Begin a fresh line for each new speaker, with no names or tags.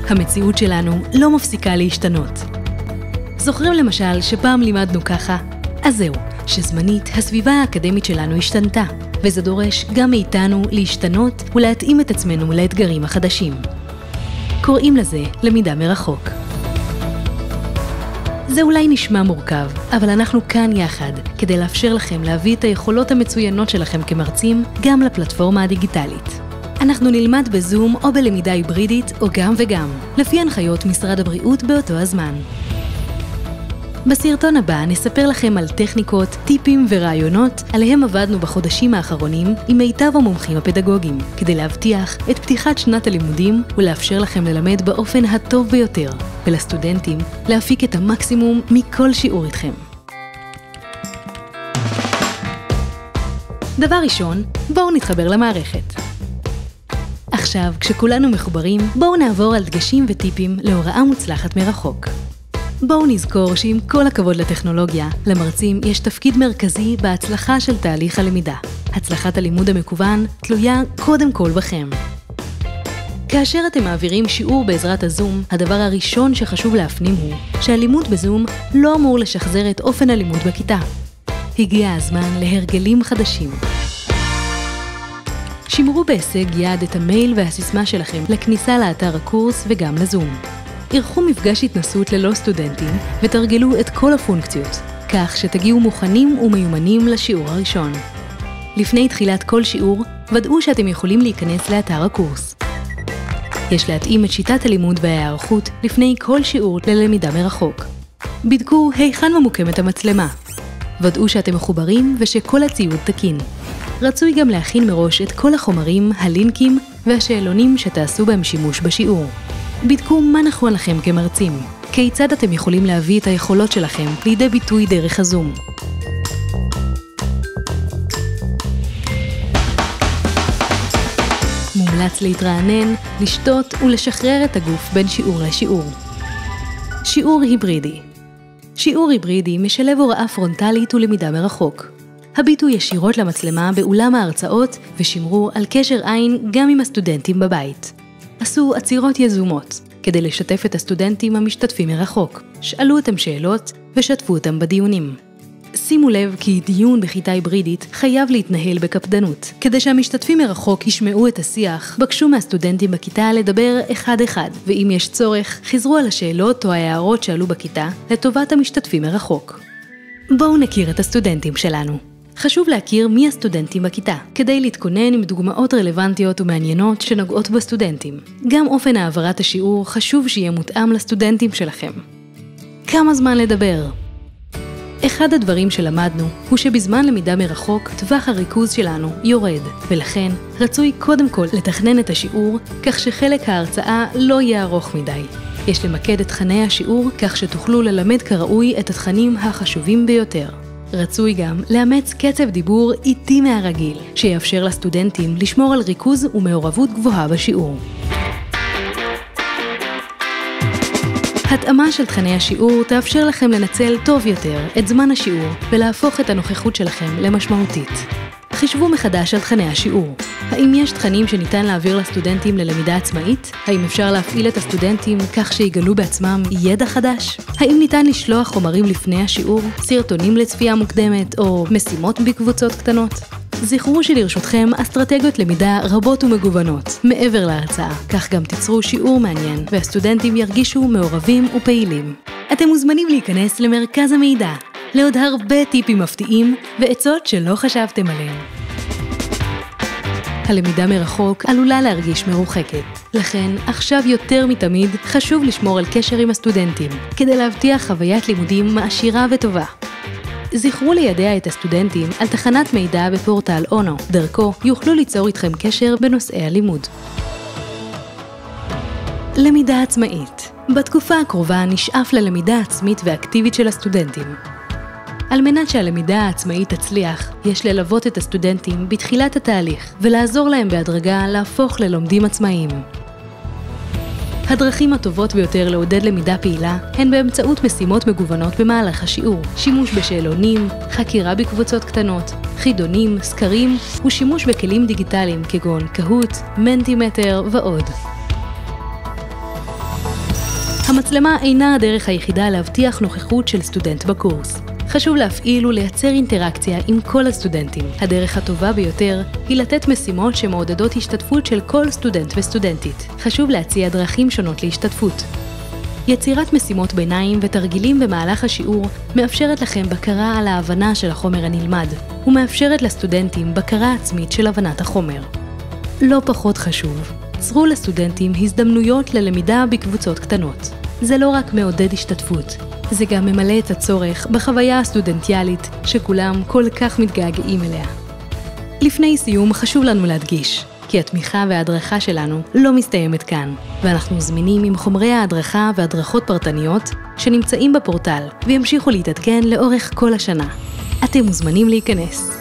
המציאות שלנו לא מפסיקה להשתנות. זוכרים למשל שפעם לימדנו ככה? אז זהו, שזמנית הסביבה האקדמית שלנו השתנתה, וזה דורש גם מאיתנו להשתנות ולהתאים את עצמנו לאתגרים החדשים. קוראים לזה למידה מרחוק. זה אולי נשמע מורכב, אבל אנחנו כאן יחד כדי לאפשר לכם להביא את היכולות המצוינות שלכם כמרצים גם לפלטפורמה הדיגיטלית. אנחנו נלמד בזום או בלמידה היברידית או גם וגם, לפי הנחיות משרד הבריאות באותו הזמן. בסרטון הבא נספר לכם על טכניקות, טיפים ורעיונות עליהם עבדנו בחודשים האחרונים עם מיטב המומחים הפדגוגיים, כדי להבטיח את פתיחת שנת הלימודים ולאפשר לכם ללמד באופן הטוב ביותר, ולסטודנטים להפיק את המקסימום מכל שיעור איתכם. דבר ראשון, בואו נתחבר למערכת. עכשיו, כשכולנו מחוברים, בואו נעבור על דגשים וטיפים להוראה מוצלחת מרחוק. בואו נזכור שעם כל הכבוד לטכנולוגיה, למרצים יש תפקיד מרכזי בהצלחה של תהליך הלמידה. הצלחת הלימוד המקוון תלויה קודם כל בכם. כאשר אתם מעבירים שיעור בעזרת הזום, הדבר הראשון שחשוב להפנים הוא שהלימוד בזום לא אמור לשחזר את אופן הלימוד בכיתה. הגיע הזמן להרגלים חדשים. שמרו בהישג יד את המייל והסיסמה שלכם לכניסה לאתר הקורס וגם לזום. ערכו מפגש התנסות ללא סטודנטים ותרגלו את כל הפונקציות, כך שתגיעו מוכנים ומיומנים לשיעור הראשון. לפני תחילת כל שיעור, ודאו שאתם יכולים להיכנס לאתר הקורס. יש להתאים את שיטת הלימוד וההיערכות לפני כל שיעור ללמידה מרחוק. בדקו היכן ממוקמת המצלמה. ודאו שאתם מחוברים ושכל הציוד תקין. רצוי גם להכין מראש את כל החומרים, הלינקים והשאלונים שתעשו בהם שימוש בשיעור. בדקו מה נכון לכם כמרצים. כיצד אתם יכולים להביא את היכולות שלכם לידי ביטוי דרך הזום. מומלץ להתרענן, לשתות ולשחרר את הגוף בין שיעור לשיעור. שיעור היברידי. שיעור היברידי משלב הוראה פרונטלית ולמידה מרחוק. הביטו ישירות למצלמה באולם ההרצאות ושמרו על קשר עין גם עם הסטודנטים בבית. עשו עצירות יזומות כדי לשתף את הסטודנטים המשתתפים מרחוק. שאלו אותם שאלות ושתפו אותם בדיונים. שימו לב כי דיון בכיתה היברידית חייב להתנהל בקפדנות. כדי שהמשתתפים מרחוק ישמעו את השיח, בקשו מהסטודנטים בכיתה לדבר אחד-אחד, ואם יש צורך, חזרו על השאלות או ההערות שעלו בכיתה לטובת המשתתפים מרחוק. בואו נכיר את הסטודנטים שלנו. חשוב להכיר מי הסטודנטים בכיתה, כדי להתכונן עם דוגמאות רלוונטיות ומעניינות שנוגעות בסטודנטים. גם אופן העברת השיעור חשוב שיהיה מותאם לסטודנטים שלכם. כמה זמן לדבר? אחד הדברים שלמדנו הוא שבזמן למידה מרחוק טווח הריכוז שלנו יורד, ולכן רצוי קודם כל לתכנן את השיעור כך שחלק ההרצאה לא יהיה ארוך מדי. יש למקד את תכני השיעור כך שתוכלו ללמד כראוי את התכנים החשובים ביותר. רצוי גם לאמץ קצב דיבור איטי מהרגיל, שיאפשר לסטודנטים לשמור על ריכוז ומעורבות גבוהה בשיעור. התאמה של תכני השיעור תאפשר לכם לנצל טוב יותר את זמן השיעור ולהפוך את הנוכחות שלכם למשמעותית. חישבו מחדש על תכני השיעור. האם יש תכנים שניתן להעביר לסטודנטים ללמידה עצמאית? האם אפשר להפעיל את הסטודנטים כך שיגלו בעצמם ידע חדש? האם ניתן לשלוח חומרים לפני השיעור, סרטונים לצפייה מוקדמת או משימות בקבוצות קטנות? זכרו שלרשותכם אסטרטגיות למידה רבות ומגוונות, מעבר להרצאה. כך גם תיצרו שיעור מעניין והסטודנטים ירגישו מעורבים ופעילים. אתם מוזמנים להיכנס למרכז המידע, לעוד הרבה טיפים מפתיעים ועצות שלא חשבתם עליהם. הלמידה מרחוק עלולה להרגיש מרוחקת. לכן, עכשיו יותר מתמיד חשוב לשמור על קשר עם הסטודנטים, כדי להבטיח חוויית לימודים מעשירה וטובה. זכרו לידע את הסטודנטים על תחנת מידע בפורטל אונו. דרכו יוכלו ליצור איתכם קשר בנושאי הלימוד. למידה עצמאית. בתקופה הקרובה נשאף ללמידה עצמית ואקטיבית של הסטודנטים. על מנת שהלמידה העצמאית תצליח, יש ללוות את הסטודנטים בתחילת התהליך ולעזור להם בהדרגה להפוך ללומדים עצמאיים. הדרכים הטובות ביותר לעודד למידה פעילה הן באמצעות משימות מגוונות במהלך השיעור, שימוש בשאלונים, חקירה בקבוצות קטנות, חידונים, סקרים ושימוש בכלים דיגיטליים כגון קהוט, מנטימטר ועוד. המצלמה אינה הדרך היחידה להבטיח נוכחות של סטודנט בקורס. חשוב להפעיל ולייצר אינטראקציה עם כל הסטודנטים. הדרך הטובה ביותר היא לתת משימות שמעודדות השתתפות של כל סטודנט וסטודנטית. חשוב להציע דרכים שונות להשתתפות. יצירת משימות ביניים ותרגילים במהלך השיעור מאפשרת לכם בקרה על ההבנה של החומר הנלמד, ומאפשרת לסטודנטים בקרה עצמית של הבנת החומר. לא פחות חשוב, צרו לסטודנטים הזדמנויות ללמידה בקבוצות קטנות. זה לא רק מעודד השתתפות, זה גם ממלא את הצורך בחוויה הסטודנטיאלית שכולם כל כך מתגעגעים אליה. לפני סיום חשוב לנו להדגיש, כי התמיכה וההדרכה שלנו לא מסתיימת כאן, ואנחנו זמינים עם חומרי ההדרכה והדרכות פרטניות שנמצאים בפורטל וימשיכו להתעדכן לאורך כל השנה. אתם מוזמנים להיכנס.